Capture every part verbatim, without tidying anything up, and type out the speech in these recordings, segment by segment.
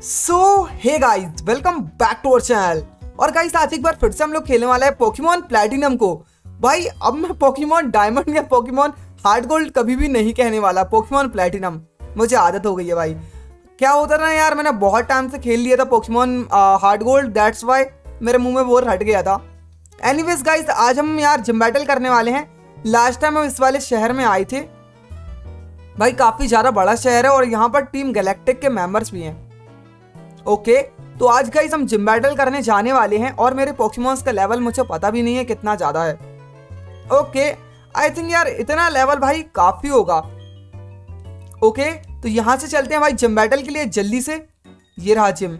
So hey guys, welcome back to our channel. और guys आज एक बार फिर से हम लोग खेलने वाला है पोकेमॉन प्लैटिनम को। भाई अब मैं पोकेमॉन डायमंड या पोकेमॉन हार्ड गोल्ड कभी भी नहीं कहने वाला, पोकेमॉन प्लैटिनम। मुझे आदत हो गई है भाई। क्या होता ना यार, मैंने बहुत टाइम से खेल लिया था Pokemon heart gold, that's why मेरे मुंह में बोर हट गया था। एनीवेज गाइस, आज हम यार जिम बैटल करने वाले हैं। लास्ट टाइम हम इस वाले शहर में आए थे भाई, काफी ज्यादा बड़ा शहर है और यहाँ पर टीम गैलेक्टिक के मेंबर्स भी हैं। ओके तो आज गाइस हम जिम बैटल करने जाने वाले हैं और मेरे पोकेमॉन्स का लेवल मुझे पता भी नहीं है कितना ज्यादा है। ओके आई थिंक यार इतना लेवल भाई काफी होगा। ओके तो यहां से चलते हैं भाई जिम बैटल के लिए जल्दी से। ये रहा जिम।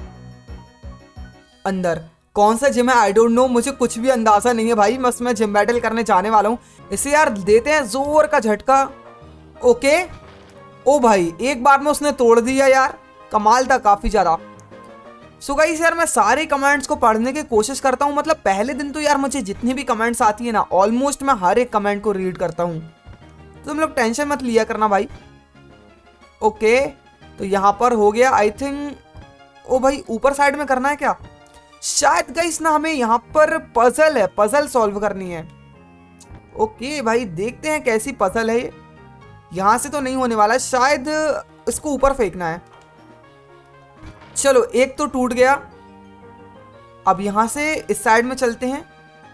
अंदर कौन सा जिम है आई डोंट नो, मुझे कुछ भी अंदाजा नहीं है भाई, बस मैं जिम बैटल करने जाने वाला हूँ। इसे यार देते हैं जोर का झटका। ओके ओ भाई एक बार में उसने तोड़ दिया यार, कमाल था काफी ज्यादा। सो गाइस यार मैं सारे कमेंट्स को पढ़ने की कोशिश करता हूँ, मतलब पहले दिन तो यार मुझे जितनी भी कमेंट्स आती है ना ऑलमोस्ट मैं हर एक कमेंट को रीड करता हूँ, तो तुम लोग टेंशन मत लिया करना भाई। ओके तो यहाँ पर हो गया आई थिंक। ओ भाई ऊपर साइड में करना है क्या शायद गाइस ना, हमें यहाँ पर पजल है, पजल सॉल्व करनी है। ओके भाई देखते हैं कैसी पजल है ये। यहाँ से तो नहीं होने वाला, शायद इसको ऊपर फेंकना है। चलो एक तो टूट गया। अब यहां से इस साइड में चलते हैं।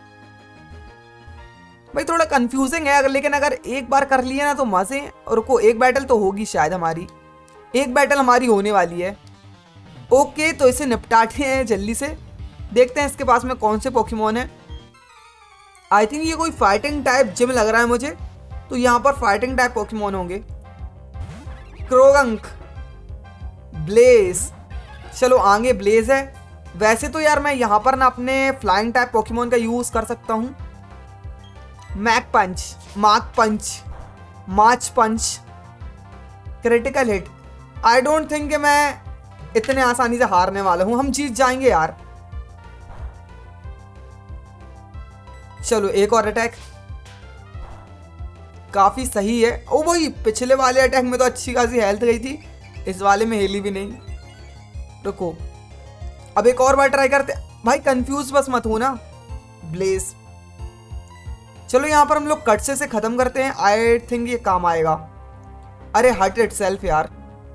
भाई थोड़ा कंफ्यूजिंग है अगर, लेकिन अगर एक बार कर लिया ना तो मजे। और रुको एक बैटल तो होगी शायद हमारी, एक बैटल हमारी होने वाली है। ओके तो इसे निपटाते हैं जल्दी से। देखते हैं इसके पास में कौन से पोकेमॉन है। आई थिंक ये कोई फाइटिंग टाइप जिम लग रहा है मुझे, तो यहाँ पर फाइटिंग टाइप पोकेमॉन होंगे। क्रोगंक, ब्लेज, चलो आगे ब्लेज है। वैसे तो यार मैं यहाँ पर ना अपने फ्लाइंग टाइप पोकेमॉन का यूज कर सकता हूँ। Mach punch, mark punch, march punch, critical hit. I don't think कि मैं इतने आसानी से हारने वाला हूँ, हम जीत जाएंगे यार। चलो एक और अटैक, काफी सही है। ओ भाई पिछले वाले अटैक में तो अच्छी खासी हेल्थ गई थी, इस वाले में हिली भी नहीं। रुको अब एक और बार ट्राई करते भाई, कंफ्यूज बस मत हो ना। ब्लेज, चलो यहाँ पर हम लोग कट से से खत्म करते हैं, आई थिंक ये काम आएगा। अरे हट इट सेल्फ यार।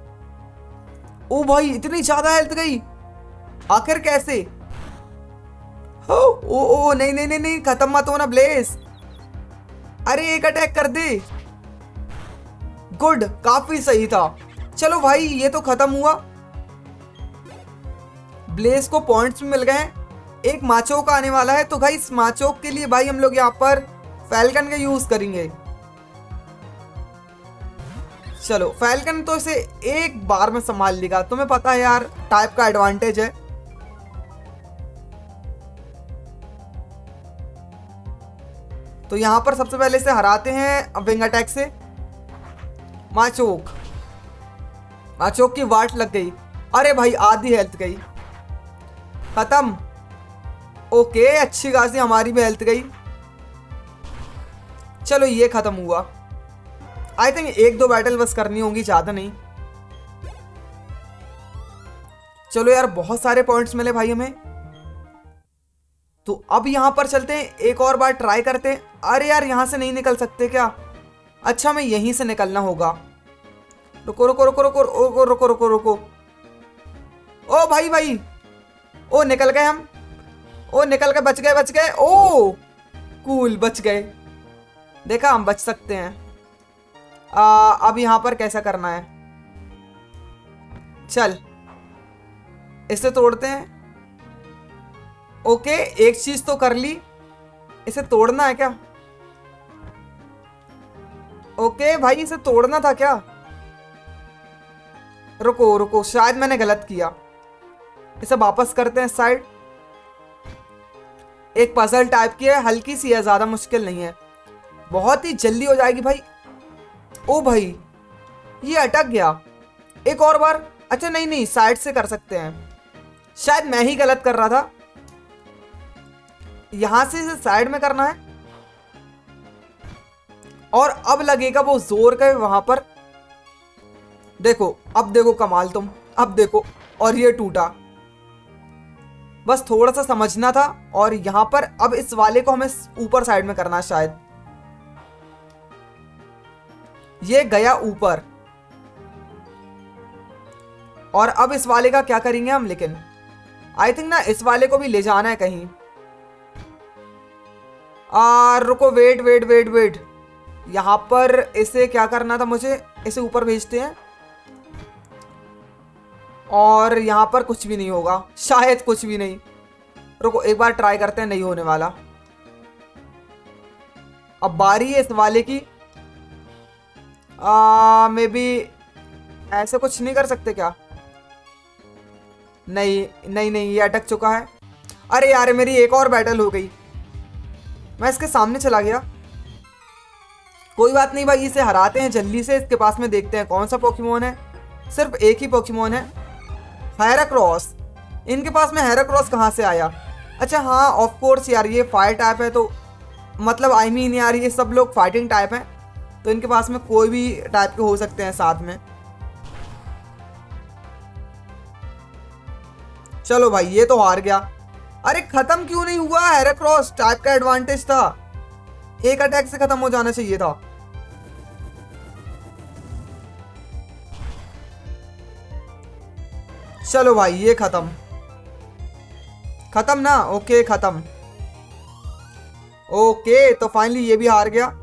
ओ भाई इतनी ज्यादा हेल्थ गई, आखिर कैसे? ओ ओ, ओ नहीं नहीं नहीं नहीं खत्म मत हो ना ब्लेज। अरे एक अटैक कर दे। गुड, काफी सही था। चलो भाई ये तो खत्म हुआ। ब्लेज को पॉइंट्स भी मिल गए हैं। एक माचोक आने वाला है, तो भाई इस माचोक के लिए भाई हम लोग यहाँ पर फैल्कन का यूज करेंगे। चलो फैल्कन तो इसे एक बार में संभाल लेगा, तुम्हें पता है यार टाइप का एडवांटेज है। तो यहां पर सबसे पहले इसे हराते हैं विंग अटैक से। माचोक, माचोक की वाट लग गई। अरे भाई आधी हेल्थ गई, खत्म। ओके अच्छी खासी हमारी भी हेल्थ गई। चलो ये खत्म हुआ। आई थिंक एक दो बैटल बस करनी होगी, ज्यादा नहीं। चलो यार बहुत सारे पॉइंट्स मिले भाई हमें, तो अब यहां पर चलते हैं, एक और बार ट्राई करते हैं। अरे यार यहां से नहीं निकल सकते क्या? अच्छा मैं यहीं से निकलना होगा। रुको रुको रुको रुको रुको रुको रुको रुको ओ भाई भाई, ओ निकल गए हम, ओ निकल गए, बच गए बच गए। ओ कूल बच गए, देखा हम बच सकते हैं। आ, अब यहां पर कैसा करना है? चल इसे तोड़ते हैं। ओके एक चीज तो कर ली, इसे तोड़ना है क्या? ओके भाई इसे तोड़ना था क्या? रुको रुको शायद मैंने गलत किया, इसे वापस करते हैं साइड। एक पजल टाइप की है, हल्की सी है, ज्यादा मुश्किल नहीं है, बहुत ही जल्दी हो जाएगी भाई। ओ भाई ये अटक गया, एक और बार। अच्छा नहीं नहीं साइड से कर सकते हैं, शायद मैं ही गलत कर रहा था। यहां से इसे साइड में करना है और अब लगेगा वो जोर का वहां पर। देखो अब देखो कमाल तुम, अब देखो, और ये टूटा। बस थोड़ा सा समझना था। और यहाँ पर अब इस वाले को हमें ऊपर साइड में करना है शायद। ये गया ऊपर। और अब इस वाले का क्या करेंगे हम, लेकिन आई थिंक ना इस वाले को भी ले जाना है कहीं। आ रुको, वेट वेट वेट वेट, यहाँ पर इसे क्या करना था मुझे, इसे ऊपर भेजते हैं। और यहाँ पर कुछ भी नहीं होगा, शायद कुछ भी नहीं। रुको एक बार ट्राई करते हैं, नहीं होने वाला। अब बारी है इस वाले की। आ मे बी ऐसे कुछ नहीं कर सकते क्या? नहीं नहीं नहीं, ये अटक चुका है। अरे यार, मेरी एक और बैटल हो गई, मैं इसके सामने चला गया। कोई बात नहीं भाई, इसे हराते हैं जल्दी से। इसके पास में देखते हैं कौन सा पोकेमोन है। सिर्फ एक ही पोकेमोन है, हेराक्रोस। इनके पास में हेराक्रोस कहाँ से आया? अच्छा हाँ, ऑफ कोर्स यार, ये फायर टाइप है, तो मतलब आई मीन यार ये सब लोग फाइटिंग टाइप हैं, तो इनके पास में कोई भी टाइप के हो सकते हैं साथ में। चलो भाई, ये तो हार गया। अरे खत्म क्यों नहीं हुआ? हेराक्रोस टाइप का एडवांटेज था, एक अटैक से खत्म हो जाना चाहिए था। चलो भाई, ये खत्म खत्म ना, ओके खत्म। ओके, तो फाइनली ये भी हार गया।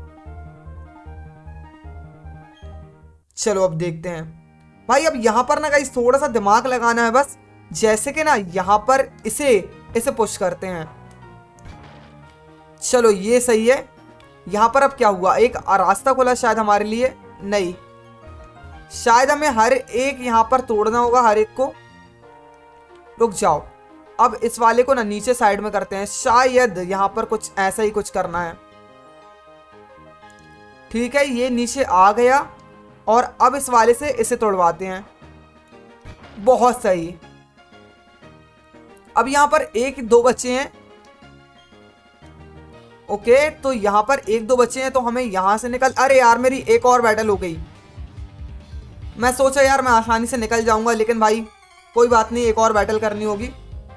चलो अब देखते हैं भाई। अब यहां पर ना गाइस थोड़ा सा दिमाग लगाना है बस। जैसे कि ना यहां पर इसे इसे पुश करते हैं। चलो ये सही है। यहां पर अब क्या हुआ, एक रास्ता खुला शायद हमारे लिए। नहीं, शायद हमें हर एक यहां पर तोड़ना होगा, हर एक को। रुक जाओ, अब इस वाले को ना नीचे साइड में करते हैं। शायद यहां पर कुछ ऐसा ही कुछ करना है। ठीक है, ये नीचे आ गया। और अब इस वाले से इसे तोड़वाते हैं। बहुत सही। अब यहां पर एक दो बच्चे हैं। ओके, तो यहां पर एक दो बच्चे हैं, तो हमें यहां से निकल। अरे यार, मेरी एक और बैटल हो गई। मैं सोचा यार मैं आसानी से निकल जाऊंगा, लेकिन भाई कोई बात नहीं, एक और बैटल करनी होगी।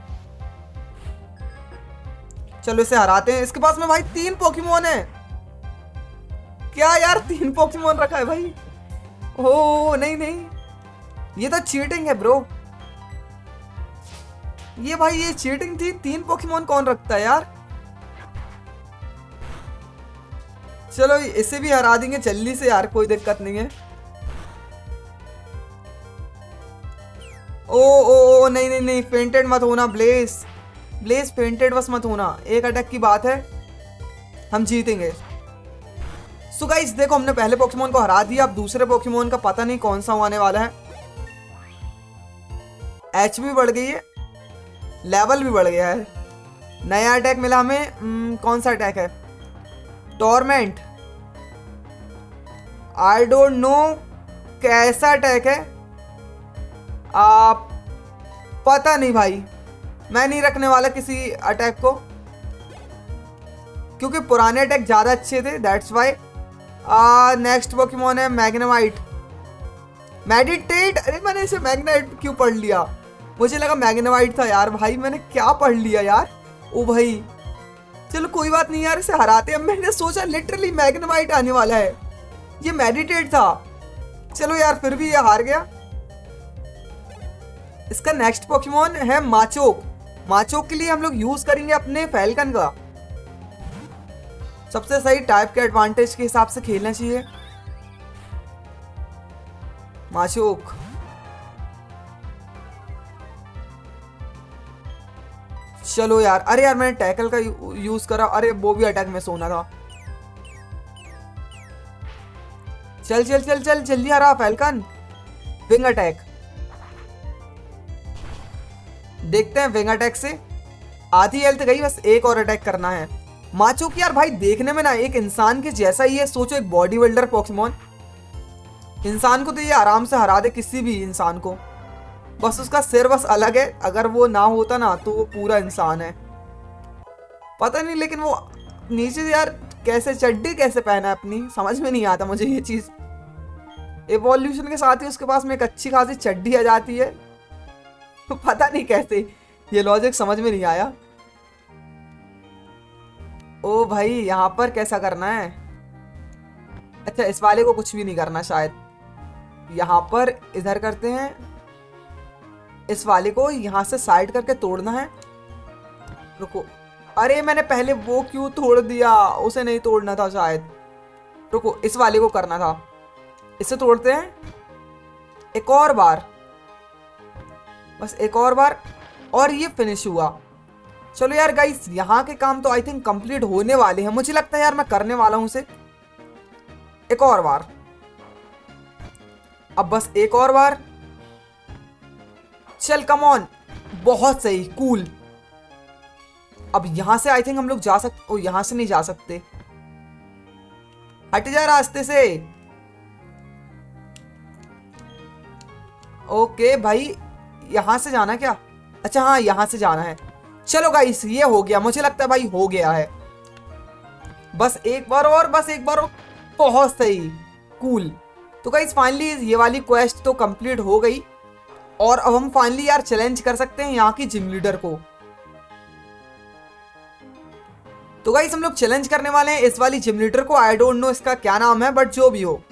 चलो इसे हराते हैं। इसके पास में भाई तीन पोकेमोन है। क्या यार, तीन पोकेमोन रखा है भाई? ओह नहीं नहीं, ये तो चीटिंग है ब्रो। ये भाई ये चीटिंग थी। तीन पोकेमोन कौन रखता है यार? चलो इसे भी हरा देंगे जल्दी से यार, कोई दिक्कत नहीं है। ओ ओ ओ नहीं नहीं नहीं, फेंटेड मत होना ब्लेस। ब्लेस फेंटेड बस मत होना, एक अटैक की बात है, हम जीतेंगे। सो गाइस देखो, हमने पहले पोकेमोन को हरा दिया। अब दूसरे पोकेमोन का पता नहीं कौन सा आने वाला है। एच भी बढ़ गई है, लेवल भी बढ़ गया है। नया अटैक मिला हमें। न, कौन सा अटैक है? टॉर्मेंट। आई डोंट नो कैसा अटैक है। आप पता नहीं भाई, मैं नहीं रखने वाला किसी अटैक को, क्योंकि पुराने अटैक ज्यादा अच्छे थे, दैट्स वाई। नेक्स्ट पोकेमोन है मैग्नेमाइट। मेडिटेट। अरे मैंने इसे मैग्नेट क्यों पढ़ लिया? मुझे लगा मैग्नेमाइट था यार। भाई मैंने क्या पढ़ लिया यार। ओ भाई, चलो कोई बात नहीं यार, इसे हराते हैं। मैंने सोचा लिटरली मैग्नेमाइट आने वाला है, ये मेडिटेट था। चलो यार, फिर भी ये हार गया। इसका नेक्स्ट पोकेमोन है माचोक। माचोक के लिए हम लोग यूज करेंगे अपने फैल्कन का। सबसे सही टाइप के एडवांटेज के हिसाब से खेलना चाहिए। माचोक। चलो यार, अरे यार मैंने टैकल का यूज करा। अरे वो भी अटैक में सोना था। चल चल चल चल जल्दी हरा फैल्कन। विंग अटैक देखते हैं। विंग अटैक से आधी हेल्थ गई, बस एक और अटैक करना है। माचोक यार भाई देखने में ना एक इंसान के जैसा ही है। सोचो, एक बॉडी बिल्डर पोकेमोन। इंसान को तो ये आराम से हरा दे, किसी भी इंसान को। बस उसका सिर बस अलग है, अगर वो ना होता ना तो वो पूरा इंसान है। पता नहीं लेकिन वो नीचे यार कैसे चड्डी कैसे पहना है अपनी, समझ में नहीं आता मुझे ये चीज। एवोल्यूशन के साथ ही उसके पास में एक अच्छी खासी चड्डी आ जाती है। पता नहीं कैसे, ये लॉजिक समझ में नहीं आया। ओ भाई यहाँ पर कैसा करना है? अच्छा इस वाले को कुछ भी नहीं करना शायद, यहाँ पर इधर करते हैं, इस वाले को यहाँ से साइड करके तोड़ना है। रुको, अरे मैंने पहले वो क्यों तोड़ दिया, उसे नहीं तोड़ना था शायद। रुको, इस वाले को करना था, इसे तोड़ते हैं एक और बार, बस एक और बार, और ये फिनिश हुआ। चलो यार गाइस, यहाँ के काम तो आई थिंक कंप्लीट होने वाले हैं, मुझे लगता है यार मैं करने वाला हूँ उसे एक और बार। अब बस एक और बार, चल कम ऑन, बहुत सही, कूल। अब यहां से आई थिंक हम लोग जा सकते, ओ यहां से नहीं जा सकते, हट जा रास्ते से। ओके भाई, यहां से जाना क्या? अच्छा हाँ यहां से जाना है। चलो गाइस ये हो गया, मुझे लगता है भाई हो गया है। बस एक बार और, बस एक बार और, बहुत सही, कूल। तो गाइस फाइनली ये वाली क्वेस्ट तो कंप्लीट हो गई, और अब हम फाइनली यार चैलेंज कर सकते हैं यहाँ की जिम लीडर को। तो गाइस हम लोग चैलेंज करने वाले हैं इस वाली जिम लीडर को। आई डोंट नो इसका क्या नाम है, बट जो भी हो,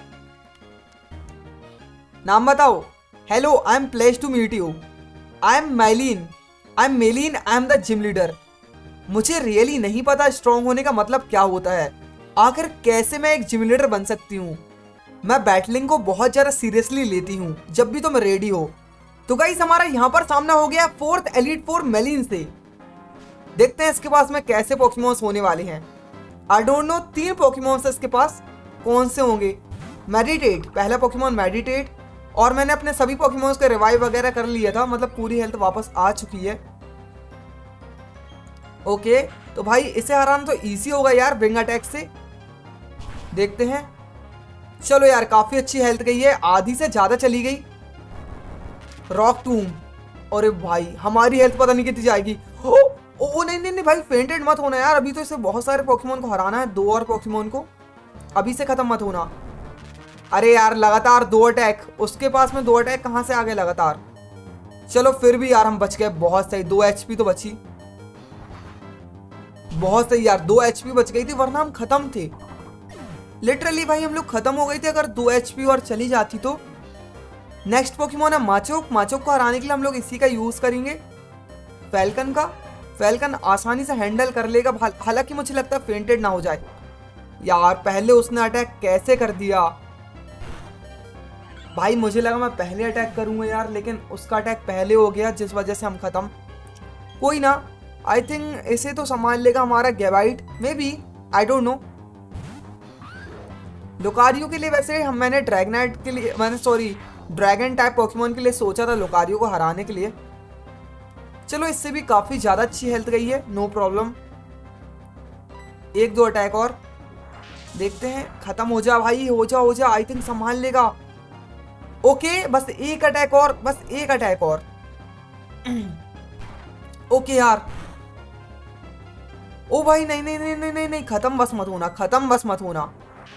नाम बताओ। Hello, I am pleased to meet you, I am Maylene, I am Maylene, I am the gym leader. मुझे रियली नहीं पता स्ट्रॉन्ग होने का मतलब क्या होता है, आखिर कैसे मैं एक जिम लीडर बन सकती हूँ। मैं बैटलिंग को बहुत ज्यादा सीरियसली लेती हूँ, जब भी तुम रेडी हो। तो गाइस हमारा यहाँ पर सामना हो गया फोर्थ एलीट फोर मेलिन से। देखते हैं इसके पास में कैसे पोकेमॉन्स होने वाले हैं। आई डोंट नो, तीन पोकेमॉन्स है इसके पास, कौन से होंगे? मेडिटेट, पहला पोकेमॉन मेडिटेट, और मैंने अपने सभी पोकेमॉन्स का रिवाइव वगैरह कर लिया था, मतलब पूरी हेल्थ वापस आ चुकी है। ओके, तो भाई इसे हराना तो इजी होगा यार विंग अटैक से। देखते हैं, चलो यार काफी अच्छी हेल्थ गई है, आधी से ज्यादा चली गई। रॉक टूम, अरे भाई हमारी हेल्थ पता नहीं कितनी जाएगी। ओ, ओ नहीं नहीं नहीं भाई, फेंटेड मत होना यार, अभी तो इसे बहुत सारे पोकेमॉन को हराना है, दो और पोकेमॉन को, अभी से खत्म मत होना। अरे यार लगातार दो अटैक, उसके पास में दो अटैक कहां से आ गए लगातार। चलो फिर भी यार हम बच गए, बहुत सही, दो एचपी तो बची, बहुत सही यार, दो एचपी बच गई थी, वरना हम खत्म थे लिटरली भाई, हम लोग खत्म हो गए थे अगर दो एचपी और चली जाती तो। नेक्स्ट पोकेमॉन है माचोक। माचोक को हराने के लिए हम लोग इसी का यूज करेंगे, फैल्कन का। फैल्कन आसानी से हैंडल कर लेगा, हालांकि मुझे लगता है फेंटेड ना हो जाए। यार पहले उसने अटैक कैसे कर दिया भाई, मुझे लगा मैं पहले अटैक करूंगा यार, लेकिन उसका अटैक पहले हो गया, जिस वजह से हम खत्म। कोई ना, आई थिंक इसे तो संभाल लेगा हमारा Gabite, maybe, I don't know. Lucario के लिए वैसे हम मैंने ड्रैगनाइट के लिए, मैंने सॉरी ड्रैगन टाइप पोकेमॉन के लिए सोचा था लुकारियो को हराने के लिए। चलो इससे भी काफी ज्यादा अच्छी हेल्थ गई है, नो प्रॉब्लम। एक दो अटैक और, देखते हैं, खत्म हो जा भाई, हो जा हो जा, आई थिंक संभाल लेगा। ओके बस एक अटैक और, बस एक अटैक और। ओके यार, ओ भाई नहीं नहीं नहीं नहीं नहीं नहीं, खत्म बस मत होना, खत्म बस मत होना।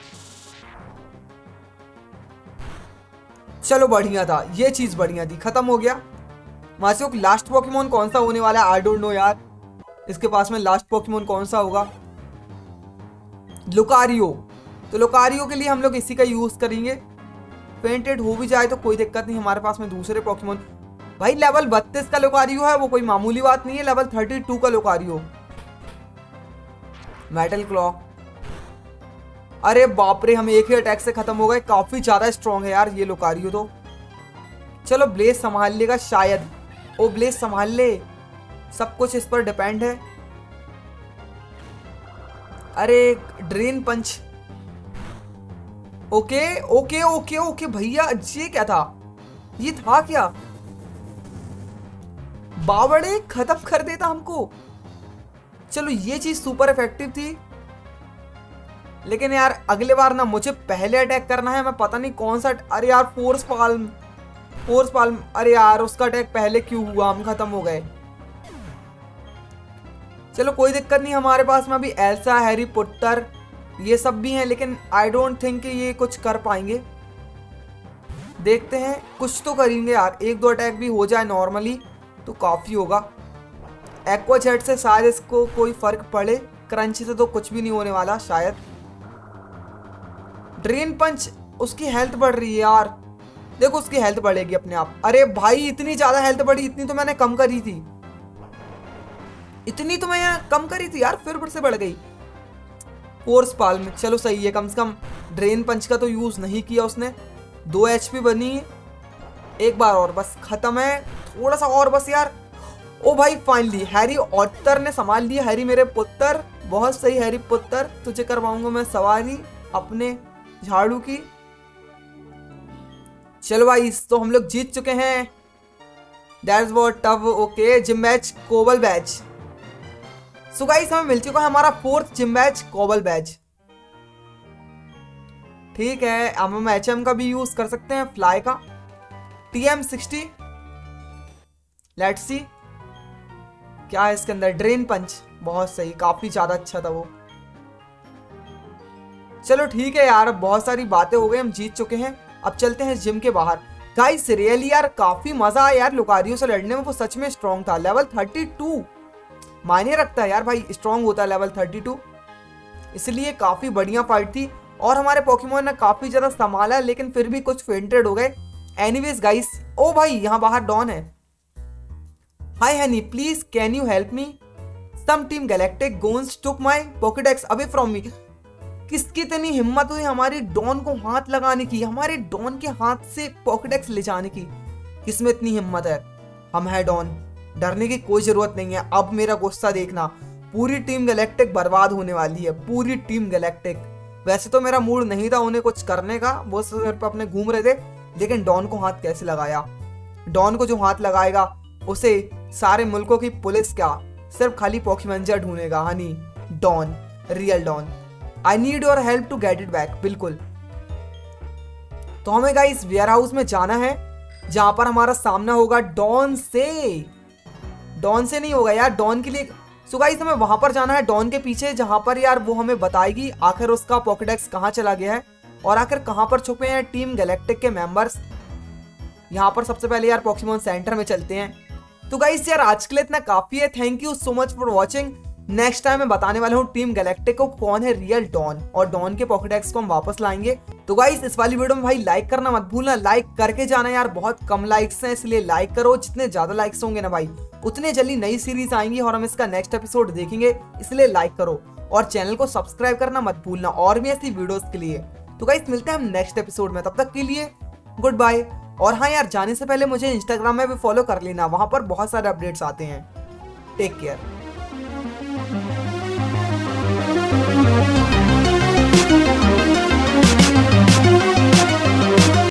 चलो बढ़िया था, ये चीज बढ़िया थी, खत्म हो गया। माचोक लास्ट पोकेमॉन कौन सा होने वाला है, आई डोंट नो यार, इसके पास में लास्ट पोकेमॉन कौन सा होगा। लुकारियो, तो लुकारियो के लिए हम लोग इसी का यूज करेंगे। फेंटेड हो भी जाए तो कोई दिक्कत नहीं, हमारे पास में दूसरे पोकेमॉन। भाई लेवल बत्तीस का लुकारियो है, वो कोई मामूली बात नहीं है। लेवल थर्टी टू का लुकारियो, मेटल क्लॉ, अरे बाप रे, हम एक ही अटैक से खत्म हो गए, काफी ज्यादा स्ट्रॉन्ग है यार ये लुकारियो तो। चलो ब्लेज संभाल लेगा शायद, ओ ब्लेज संभाल ले, सब कुछ इस पर डिपेंड है। अरे drain punch, okay okay okay okay भैया, ये क्या था, ये था क्या, बावड़े खत्म कर देता हमको। चलो ये चीज सुपर इफेक्टिव थी, लेकिन यार अगले बार ना मुझे पहले अटैक करना है, मैं पता नहीं कौन सा। अरे यार फोर्स पाल्म, फोर्स पाल्म, अरे यार उसका अटैक पहले क्यों हुआ, हम खत्म हो गए। चलो कोई दिक्कत नहीं, हमारे पास में अभी एल्सा, हैरी पॉटर ये सब भी हैं, लेकिन आई डोंट थिंक कि ये कुछ कर पाएंगे। देखते हैं, कुछ तो करेंगे यार, एक दो अटैक भी हो जाए नॉर्मली, तो काफ़ी होगा। एक्वा जेट से शायद इसको कोई फर्क पड़े, क्रंची से तो कुछ भी नहीं होने वाला शायद। ड्रेन पंच, उसकी हेल्थ बढ़ रही है यार, देखो उसकी हेल्थ बढ़ेगी अपने आप। अरे भाई इतनी ज्यादा हेल्थ बढ़ी, इतनी तो मैंने कम करी थी, इतनी तो मैं कम करी थी यार, फिर से बढ़ गई। फोर्स पाल में चलो सही है, कम से कम ड्रेन पंच का तो यूज नहीं किया उसने। दो एचपी बनी, एक बार और बस खत्म है, थोड़ा सा और बस यार। ओ भाई फाइनली हैरी ऑटर ने संभाल लिया। हैरी मेरे पुत्र, बहुत सही हैरी पुत्र, तुझे करवाऊंगा मैं सवारी अपने झाड़ू की। चलो भाई तो हम लोग जीत चुके हैं। That's what tough. Okay gym match Cobble badge. So guys हमें मिल चुका है हमारा fourth gym badge Cobble badge. ठीक है, अब हम एच एम का भी यूज कर सकते हैं, फ्लाई का। T M sixty, let's see क्या है इसके अंदर। ड्रेन पंच, बहुत सही, काफी ज्यादा अच्छा था वो। चलो ठीक है यार, बहुत सारी बातें हो गई, हम जीत चुके हैं। अब चलते हैं जिम के बाहर। गाइस रियली यार काफी मजा आया यार लुकारियो से लड़ने में, वो सच में स्ट्रॉन्ग था। लेवल थर्टी टू मायने रखता है यार भाई, स्ट्रॉन्ग होता है लेवल थर्टी टू, इसलिए काफी बढ़िया फाइट थी। और हमारे पोकेमोन ने काफी ज्यादा संभाला, लेकिन फिर भी कुछ फेंटेड हो गए। एनीवेज गाइस, ओ भाई यहाँ बाहर डॉन है। Hi honey, please can you help me? Some Team Galactic goons took my Pokedex away from me. किसकी इतनी हिम्मत हुई हमारी डॉन को हाथ लगाने की, हमारे डॉन के हाथ से पोकेडेक्स ले जाने की? किसमें इतनी हिम्मत है? हम है डॉन, डरने की कोई जरूरत नहीं है। अब मेरा गुस्सा देखना, पूरी टीम गैलेक्टिक बर्बाद होने वाली है, पूरी टीम गैलेक्टिक। वैसे तो मेरा मूड नहीं था उन्हें कुछ करने का, वो सिर्फ अपने घूम रहे थे, लेकिन डॉन को हाथ कैसे लगाया? डॉन को जो हाथ लगाएगा उसे सारे मुल्कों की पुलिस क्या, सिर्फ खाली पोकेमोन ढूंढेगा। Honey Dawn, real Dawn. I need your help to get it back. बिल्कुल, तो हमें गाइस वेयर हाउस में जाना है, जहां पर हमारा सामना होगा डॉन से। डॉन से नहीं होगा यार, डॉन के लिए। सो गाइस हमें वहां पर जाना है, डॉन के पीछे, जहां पर यार वो हमें बताएगी आखिर उसका पोकेडेक्स कहां चला गया है और आखिर कहां पर छुपे हैं टीम गैलेक्टिक के मेंबर्स। यहाँ पर सबसे पहले यार पोकेमोन सेंटर में चलते हैं। तो गाइस यार आज के लिए इतना काफी है। Thank you so much for watching. Next time मैं बताने वाला हूँ टीम गैलेक्टिक को कौन है रियल डॉन, और डॉन के पोकेडेक्स को हम वापस लाएंगे। तो गाइस इस वाली वीडियो में भाई लाइक करना मत भूलना, लाइक करके जाना यार, बहुत कम लाइक्स हैं इसलिए लाइक करो। जितने ज्यादा लाइक्स होंगे ना भाई, उतने जल्दी नई सीरीज आएंगी और हम इसका नेक्स्ट एपिसोड देखेंगे, इसलिए लाइक करो। और चैनल को सब्सक्राइब करना मत भूलना और भी ऐसी वीडियोस के लिए। तो गाइस मिलते हैं हम नेक्स्ट एपिसोड में, तब तक के लिए गुड बाय। और हाँ यार, जाने से पहले मुझे इंस्टाग्राम में भी फॉलो कर लेना, वहां पर बहुत सारे अपडेट्स आते हैं। Take care.